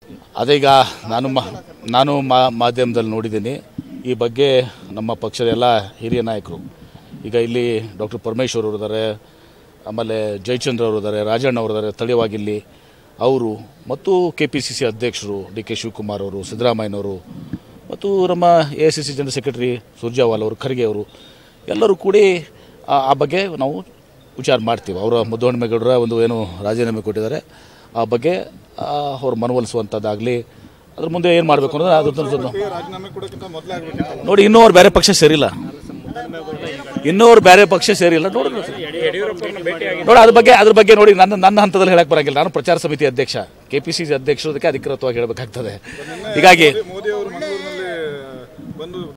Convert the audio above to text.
ಅದೀಗ ನಾನು ಮಾಧ್ಯಮದಲ್ಲಿ ನೋಡಿದ್ದೀನಿ ಈ ಬಗ್ಗೆ ನಮ್ಮ ಪಕ್ಷದ ಎಲ್ಲ ಹಿರಿಯ ನಾಯಕರು ಈಗ ಇಲ್ಲಿ ಡಾಕ್ಟರ್ ಪರಮೇಶ್ವರ್ ಅವರು ಇದ್ದಾರೆ, ಆಮೇಲೆ ಜಯಚಂದ್ರ ಅವರು ಇದ್ದಾರೆ, ರಾಜಣ್ಣ ಅವರು ಇದ್ದಾರೆ, ಸ್ಥಳೀಯವಾಗಿಲ್ಲಿ ಅವರು ಮತ್ತು KPCC ಅಧ್ಯಕ್ಷರು DK ಶಿವಕುಮಾರ್ ಅವರು, ಸಿದ್ದರಾಮಯ್ಯನವರು ಮತ್ತು ನಮ್ಮ AICC ಜನರಲ್ ಸೆಕ್ರೆಟರಿ ಸುರ್ಜೇವಾಲಾ ಅವರು, ಖರ್ಗೆ ಅವರು ಎಲ್ಲರೂ ಕೂಡಿ ಆ ಬಗ್ಗೆ ನಾವು ವಿಚಾರ ಮಾಡ್ತೀವಿ. ಅವರ ಮುದ್ದಹನುಮೇಗೌಡರ ಒಂದು ಏನು ರಾಜೀನಾಮೆ ಕೊಟ್ಟಿದ್ದಾರೆ ಆ ಬಗ್ಗೆ ಅವ್ರು ಮನವೊಲಿಸುವಂಥದ್ದಾಗಲಿ ಅದ್ರ ಮುಂದೆ ಏನು ಮಾಡಬೇಕು ಅನ್ನೋದು ಅದು ನೋಡಿ. ಇನ್ನೂ ಅವ್ರು ಬೇರೆ ಪಕ್ಷ ಸೇರಿಲ್ಲ, ನೋಡಿ ಅದ್ರ ಬಗ್ಗೆ ನೋಡಿ ನನ್ನ ಹಂತದಲ್ಲಿ ಹೇಳಕ್ಕೆ ಬರಂಗಿಲ್ಲ. ನಾನು ಪ್ರಚಾರ ಸಮಿತಿ ಅಧ್ಯಕ್ಷ, KPCC ಅಧ್ಯಕ್ಷರದಕ್ಕೆ ಅಧಿಕೃತವಾಗಿ ಹೇಳಬೇಕಾಗ್ತದೆ. ಹೀಗಾಗಿ